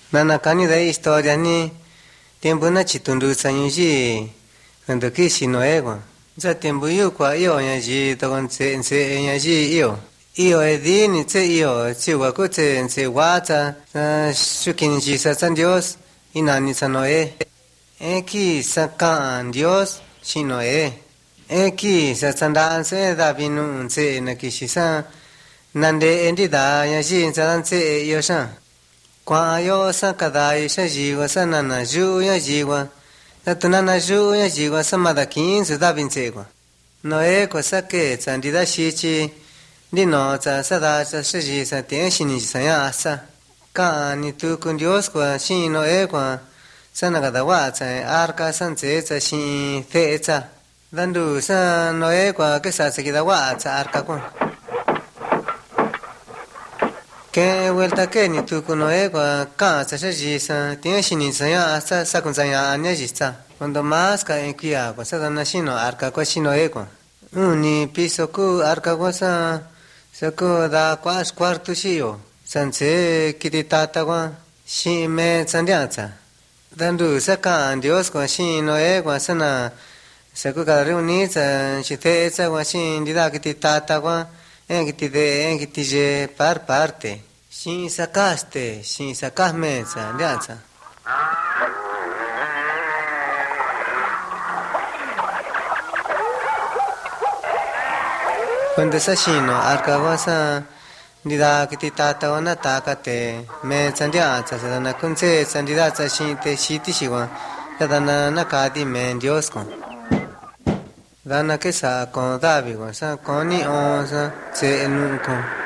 Nana cani de historia ni tiempo na chitundu sanyuji cuando kishi noego. Za tiempo yu kwa iyo nyaji to konse nse nyaji iyo edi ni tse iyo chiwa ko tse nse wata shukinji sa san Dios inani sa noe. Eki sa kan Dios shinoe. Eki sa sandan se da binu nse na kishi sa nande endi da nyaji sa nse iyo sa. Kwa yo sa kadai sa jiwa sa nana ju ya jiwa sa tunana ju ya jiwa sa madakin su da binse kwa noe ko sa ke tsandida shichi di no sa da sa shi sa tien shini sa ya sa ka ni tu kun Dios kwa shi noe kwa sa na kada wa sa arka san se sa shi fe sa dandu sa noe kwa ke sa kida wa sa arka kwa que vuelta que ni tu conoe qua casa se gisa tiene shini saya sa con saya anya gisa cuando más ca en qui agua sa dana shino arca qua shino ego ni piso ku arca qua sa ko da qua quarto shio sanse kititata qua shi me sandianza dandu sa ca Dios qua shino ego sana sa ku ka reuni sa shite sa qua shin dida kititata qua en kitije par parte Shin sacaste, shin sacasme, sandianza. Cuando sa shino, arcavasa, dida que ti tata wana takate, me sandianza, se dana kunse, sandidaza shin te shiti shiwa, se dana nakadi men Dios con. Dana que sa con David, sa con ni onza, se en con.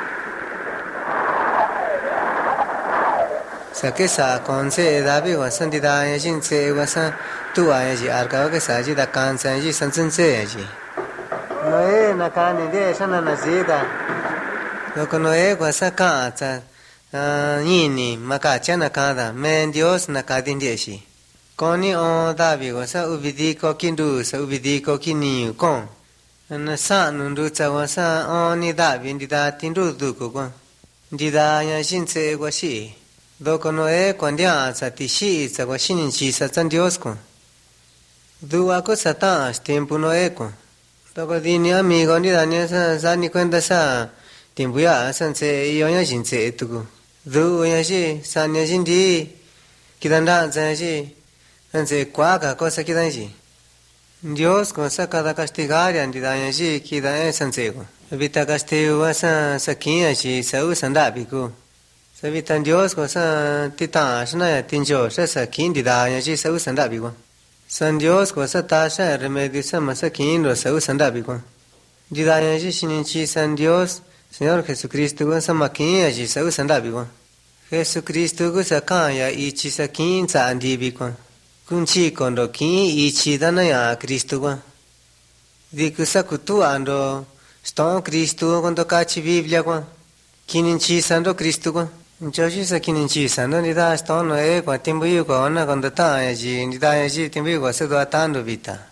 Sa che sa con se David wa san di da yin se wa san tu a ji arka ke sa ji da kan san ji san san se ji no na kan ni de san na ji da lo ko no wa sa ka ta ni ma ka cha na ka da men Dios na ka din de shi con ni o David wa sa ubidi ko kindu sa ubidi ko kini kon na sa nu du cha wa sa o ni David di da tin du du ko kon di da ya shin se wa shi Doko noe cuandia sa tishi sa guashinin chi sa san Dios con. Dua ko sa ta tiempo noe con. Doko dini amigo ni dania sa ni cuenta sa tiempo ya san se yo ya jin se tu. Du ya shi san ya jin di kidanda sa shi san se kwa ka cosa kidan shi. Dios con sa cada castigar ya di dania shi kidan san se con. Vita castigo sa kin shi sa usan da biku. Sabitan Dios ko sa tita shna tinjo sa kin di da ya ji sa usan da bi ko San Dios ko sa ta sha remedio sa ma sa kin ro sa usan da bi ko di da ya ji shinin chi San Dios Señor Jesucristo ko sa ma kin ya ji sa usan da bi ko Jesucristo ko sa ka ya i chi sa kin sa andi bi ko kun chi kon ro kin i chi da na ya Cristo ko di ku sa ku tu ando sto Cristo kon to ka chi Biblia ko kinin chi san ro Cristo ko Joshi sa kinin chi san no ni da sto no e kwa timbu yu ko na kon da ta ya ji ni da ya ji timbu ko se do atando vita